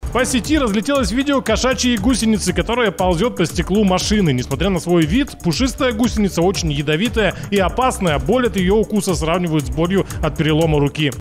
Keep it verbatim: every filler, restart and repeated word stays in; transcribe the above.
По сети разлетелось видео кошачьей гусеницы, которая ползет по стеклу машины. Несмотря на свой вид, пушистая гусеница очень ядовитая и опасная. Боль от ее укуса сравнивают с болью от перелома руки.